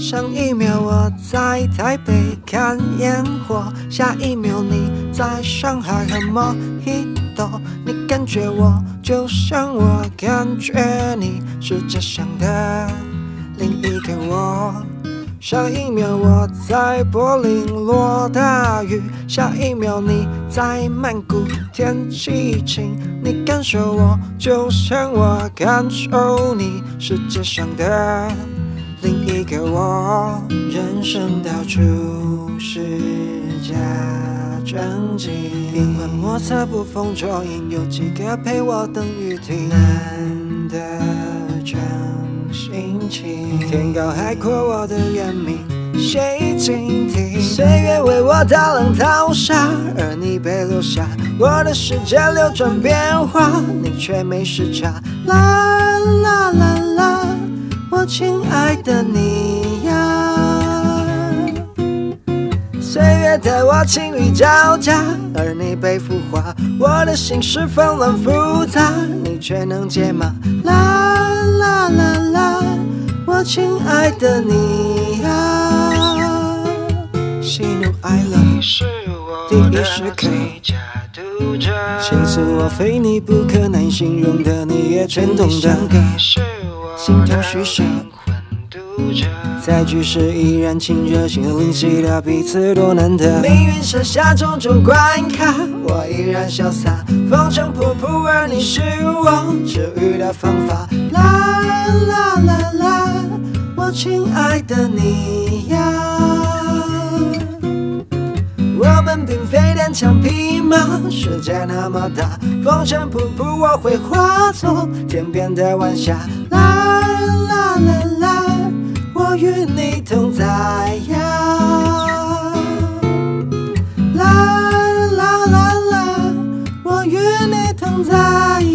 上一秒我在台北看烟火，下一秒你在上海喝莫吉托，你感觉我就像我感觉你，是街上的另一个我。上一秒我在柏林落大雨，下一秒你在曼谷天气晴，你感受我就像我感受你，世界上的另一个我。人生到处是假正经，灵魂莫测不风捉影，有几个陪我等雨停，难得真心情。天高海阔我的原名谁倾听？岁月为我大浪淘沙，而你被留下，我的世界流转变化，你却没时差。啦啦啦啦，我亲爱的你呀。岁月带我情侣交加，而你被孵化，我的心是纷乱复杂，你却能解码。啦啦啦啦，我亲爱的你呀。喜怒哀乐，第一时刻，倾诉我非你不可，难形容的你也全懂得。心头虚设，在局势依然亲热，心灵细了彼此多难得。命运设下种种关卡，我依然潇洒，风尘仆仆，而你是我治愈的方法。啦啦啦啦，我亲爱的你呀。我们并非单枪匹马，世界那么大，风尘仆仆，我会化作天边的晚霞。啦啦啦啦，我与你同在呀。啦啦啦啦，我与你同在呀。